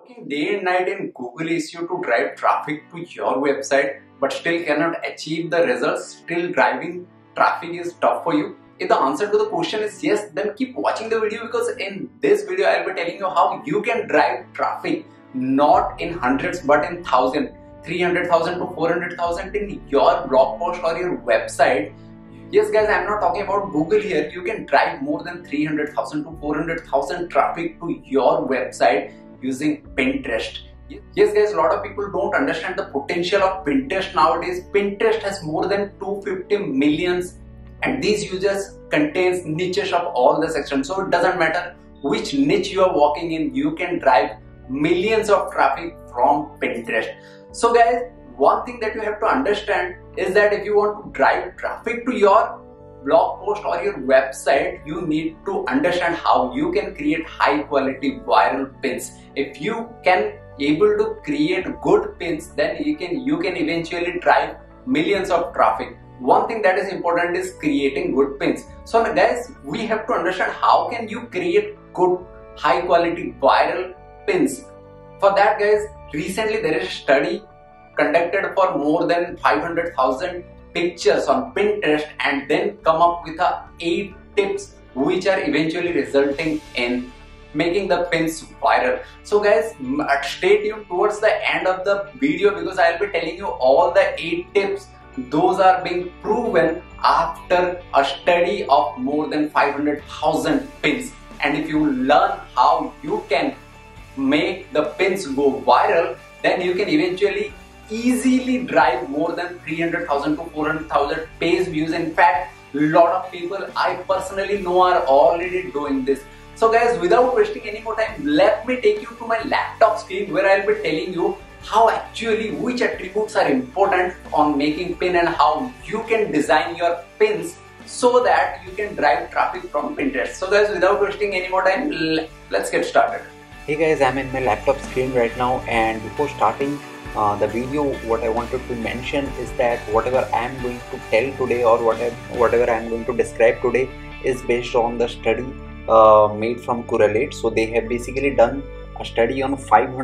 Working day and night in Google SEO to drive traffic to your website but still cannot achieve the results, still driving traffic is tough for you? If the answer to the question is yes, then keep watching the video, because in this video I'll be telling you how you can drive traffic not in hundreds but in thousands, 300,000 to 400,000 in your blog post or your website. Yes guys, I'm not talking about Google here. You can drive more than 300,000 to 400,000 traffic to your website using Pinterest. Yes guys, a lot of people don't understand the potential of Pinterest nowadays. Pinterest has more than 250 millions and these users contains niches of all the sections. So it doesn't matter which niche you are walking in, you can drive millions of traffic from Pinterest. So guys, one thing that you have to understand is that if you want to drive traffic to your blog post or your website, you need to understand how you can create high quality viral pins. If you can able to create good pins, then you can eventually drive millions of traffic. One thing that is important is creating good pins. So guys, we have to understand how can you create good high quality viral pins. For that guys, recently there is a study conducted for more than 500,000 pictures on Pinterest and then come up with 8 tips which are eventually resulting in making the pins viral. So guys, stay tuned towards the end of the video, because I will be telling you all the 8 tips. Those are being proven after a study of more than 500,000 pins. And if you learn how you can make the pins go viral, then you can eventually easily drive more than 300,000 to 400,000 page views. In fact, a lot of people I personally know are already doing this. So guys, without wasting any more time, let me take you to my laptop screen where I'll be telling you how actually which attributes are important on making pin and how you can design your pins so that you can drive traffic from Pinterest. So guys, without wasting any more time, let's get started. Hey guys, I'm in my laptop screen right now, and before starting the video, what I wanted to mention is that whatever I am going to tell today or whatever I am going to describe today is based on the study made from Correlate. So they have basically done a study on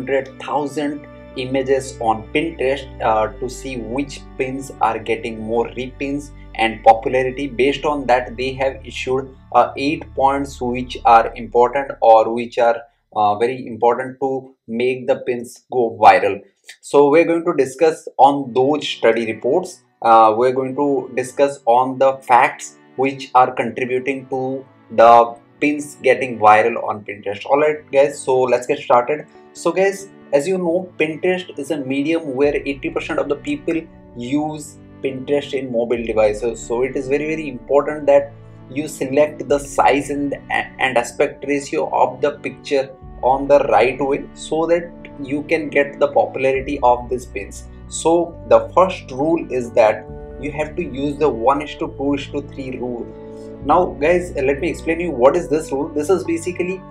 500,000 images on Pinterest to see which pins are getting more repins and popularity. Based on that, they have issued 8 points which are important or which are very important to make the pins go viral. So we're going to discuss on those study reports. We're going to discuss on the facts which are contributing to the pins getting viral on Pinterest. Alright guys, so let's get started. So guys, as you know, Pinterest is a medium where 80% of the people use Pinterest in mobile devices. So it is very important that you select the size and aspect ratio of the picture on the right way so that you can get the popularity of these pins. So the first rule is that you have to use the 1:2:3 rule. Now guys, let me explain you what is this rule. This is basically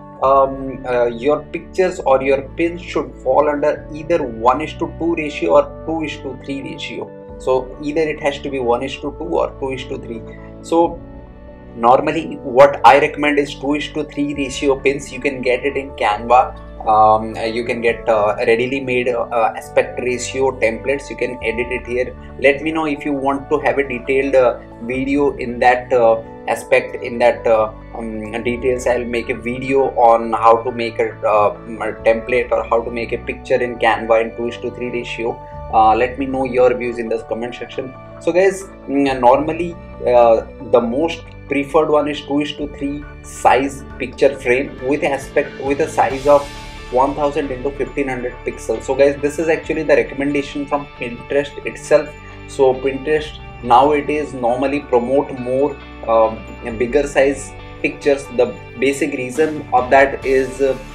your pictures or your pins should fall under either 1:2 ratio or 2:3 ratio. So either it has to be 1:2 or 2:3. So normally what I recommend is 2:3 ratio pins. You can get it in Canva. You can get readily made aspect ratio templates. You can edit it here. Let me know if you want to have a detailed video in that aspect, in that details. I'll make a video on how to make a template or how to make a picture in Canva in 2:3 ratio. Let me know your views in the comment section. So guys, normally the most preferred one is 2:3 size picture frame with a size of 1000 into 1500 pixels. So guys, this is actually the recommendation from Pinterest itself. So Pinterest nowadays normally promote more bigger size pictures. The basic reason of that is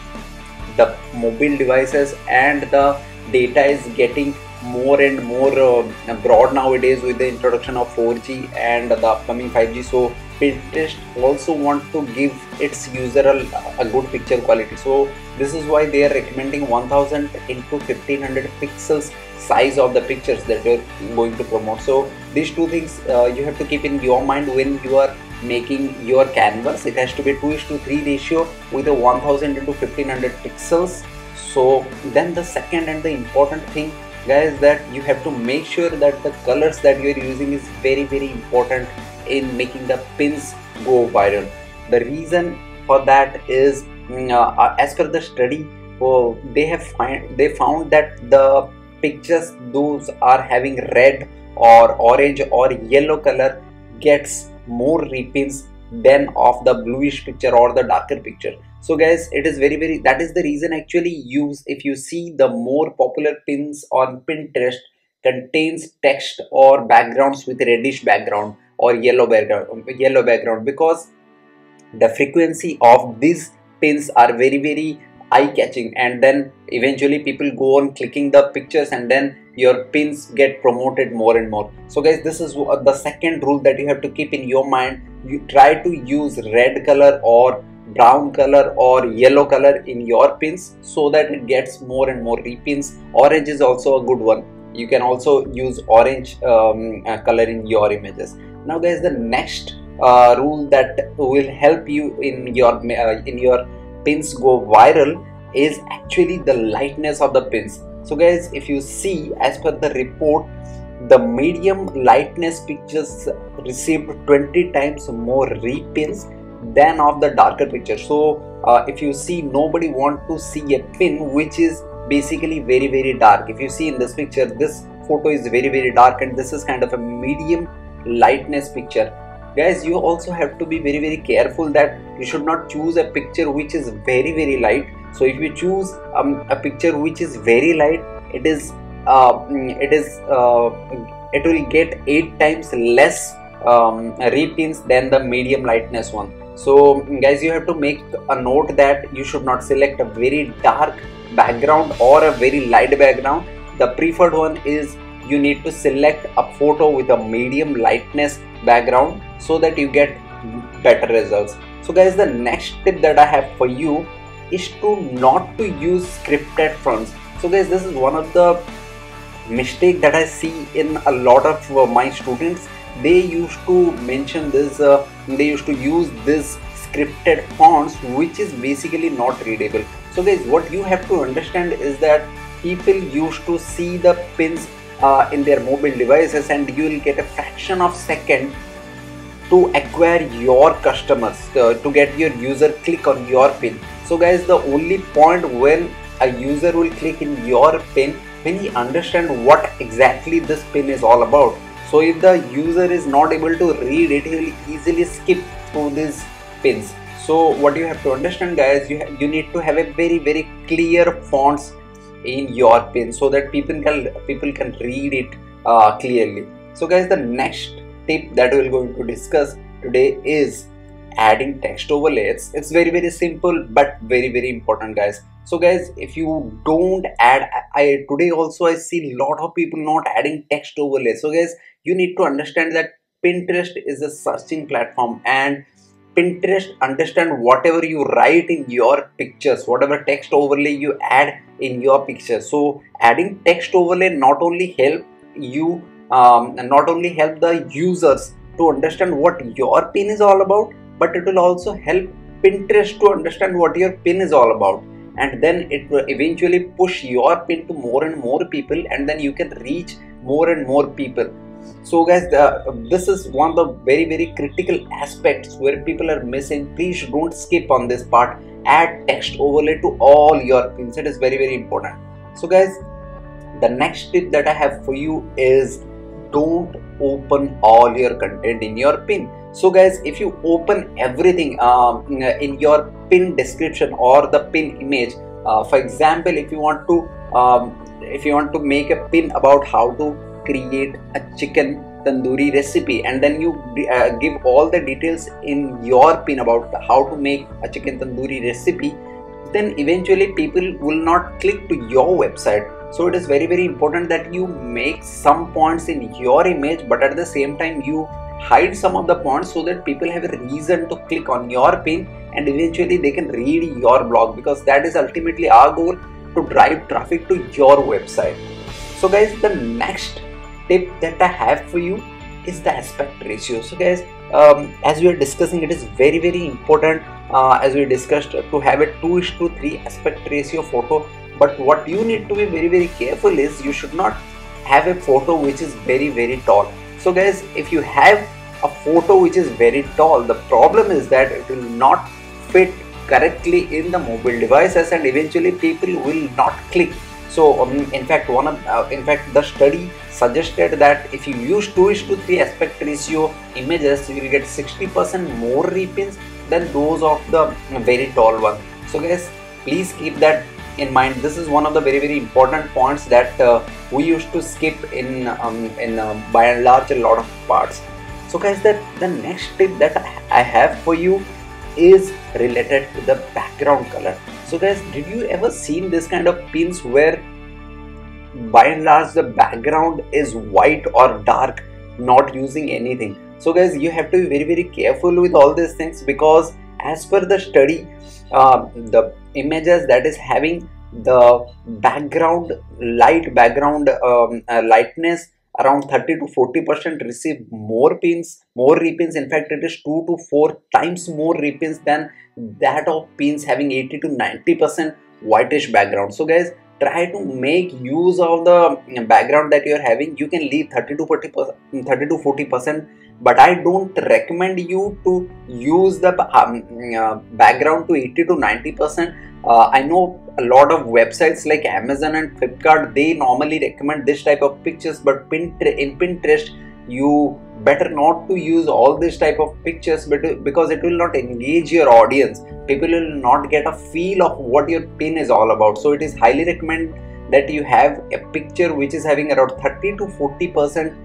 the mobile devices and the data is getting more and more broad nowadays with the introduction of 4G and the upcoming 5G. So Pinterest also want to give its user a good picture quality. So this is why they are recommending 1000 into 1500 pixels size of the pictures that we are going to promote. So these two things you have to keep in your mind when you are making your canvas. It has to be 2:3 ratio with a 1000 into 1500 pixels So then the second and the important thing, guys, that you have to make sure that the colors that you are using is very important in making the pins go viral. The reason for that is as per the study, they found that the pictures those are having red or orange or yellow color gets more repins than of the bluish picture or the darker picture. So guys, it is very that is the reason actually if you see the more popular pins on Pinterest contains text or backgrounds with reddish background or yellow background, because the frequency of these pins are very eye catching, and then eventually people go on clicking the pictures, and then your pins get promoted more and more. So guys, this is the second rule that you have to keep in your mind. You try to use red color or brown color or yellow color in your pins so that it gets more and more repins. Orange is also a good one. You can also use orange color in your images. Now guys, the next rule that will help you in your pins go viral is actually the lightness of the pins. So guys, if you see, as per the report, the medium lightness pictures received 20 times more repins than of the darker picture. So if you see, nobody want to see a pin which is basically very dark. If you see in this picture, this photo is very dark, and this is kind of a medium lightness picture. Guys, you also have to be very careful that you should not choose a picture which is very light. So if you choose a picture which is very light, it will get 8 times less repins than the medium lightness one. So guys, you have to make a note that you should not select a very dark background or a very light background. The preferred one is you need to select a photo with a medium lightness background so that you get better results. So guys, the next tip that I have for you is to not to use scripted fonts. So guys, this is one of the mistake that I see in a lot of my students. They used to mention this, they used to use this scripted fonts which is basically not readable. So guys, what you have to understand is that people used to see the pins in their mobile devices, and you will get a fraction of second to acquire your customers, to get your user click on your pin. So guys, the only point when a user will click in your pin when he understand what exactly this pin is all about. So if the user is not able to read it, he will easily skip through these pins. So what you have to understand, guys, you need to have a very clear fonts in your pin so that people can read it clearly. So guys, the next tip that we're going to discuss today is adding text overlay. It's very simple but very important, guys. So guys, if you don't add, today also I see a lot of people not adding text overlay. So guys, you need to understand that Pinterest is a searching platform, and Pinterest understand whatever you write in your pictures, whatever text overlay you add in your pictures. So adding text overlay not only help you not only help the users to understand what your pin is all about, but it will also help Pinterest to understand what your pin is all about, and then it will eventually push your pin to more and more people, and then you can reach more and more people. So guys, this is one of the very critical aspects where people are missing. Please don't skip on this part. Add text overlay to all your pins. It is very important. So guys, the next tip that I have for you is don't open all your content in your pin. So guys, if you open everything in your pin description or the pin image, for example, if you want to make a pin about how to create a chicken tandoori recipe, and then you give all the details in your pin about how to make a chicken tandoori recipe, then eventually people will not click to your website. So it is very important that you make some points in your image, but at the same time you hide some of the points so that people have a reason to click on your pin, and eventually they can read your blog, because that is ultimately our goal, to drive traffic to your website. So guys, the next tip that I have for you is the aspect ratio. So guys, as we are discussing, it is very important, as we discussed, to have a 2:3 aspect ratio photo. But what you need to be very careful is you should not have a photo which is very tall. So guys, if you have a photo which is very tall, the problem is that it will not fit correctly in the mobile devices and eventually people will not click. So in fact the study suggested that if you use 2:3 aspect ratio images, you will get 60% more repins than those of the very tall one. So guys, please keep that in mind. This is one of the very important points that we used to skip in by and large a lot of parts. So guys, the next tip that I have for you is related to the background color. So guys, did you ever seen this kind of pins where by and large the background is white or dark, not using anything? So guys, you have to be very careful with all these things, because as per the study, the images that is having the background lightness around 30 to 40% receive more repins. In fact, it is 2 to 4 times more repins than that of pins having 80 to 90% whitish background. So guys, try to make use of the background that you are having. You can leave 30 to 40%, but I don't recommend you to use the background to 80 to 90%. I know a lot of websites like Amazon and Flipkart, they normally recommend this type of pictures, but in Pinterest you better not to use all this type of pictures, because it will not engage your audience. People will not get a feel of what your pin is all about. So it is highly recommended that you have a picture which is having around 30 to 40%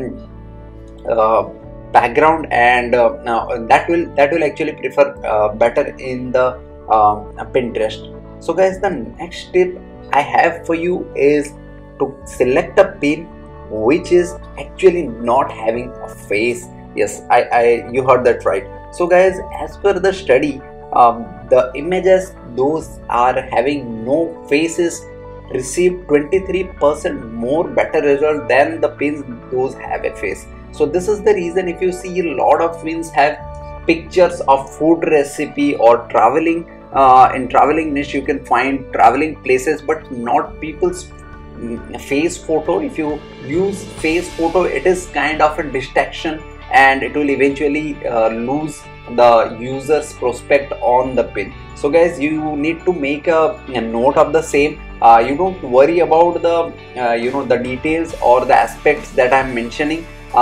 background, and that will actually prefer better in the Pinterest. So guys, the next tip I have for you is to select a pin which is actually not having a face. Yes, you heard that right. So guys, as per the study, the images those are having no faces receive 23% more better result than the pins those have a face. So this is the reason if you see a lot of pins have pictures of food recipe or traveling, in traveling niche you can find traveling places, but not people's face photo. If you use face photo, it is kind of a distraction and it will eventually lose the user's prospect on the pin. So guys, you need to make a note of the same. You don't worry about the the details or the aspects that I'm mentioning.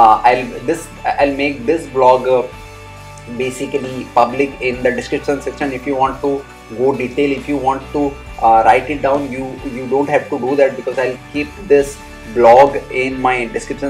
I'll make this blog basically public in the description section. If you want to go detail, if you want to write it down, you don't have to do that, because I'll keep this blog in my description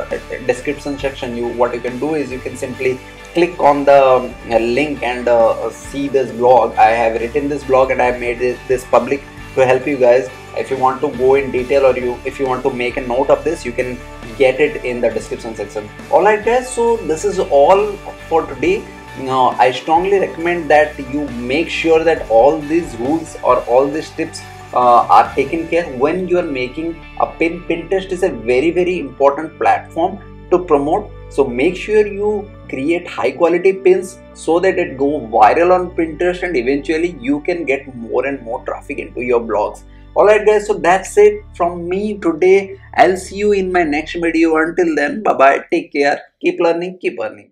section. What you can do is you can simply click on the link and see this blog. I have written this blog and I have made this public to help you guys. If you want to go in detail, or if you want to make a note of this, you can get it in the description section. Alright guys, so this is all for today. Now I strongly recommend that you make sure that all these rules or all these tips are taken care when you are making a pin. Pinterest is a very important platform to promote, so make sure you create high quality pins so that it go viral on Pinterest and eventually you can get more and more traffic into your blogs. Alright guys, so that's it from me today. I'll see you in my next video. Until then, bye bye, take care, keep learning, keep earning.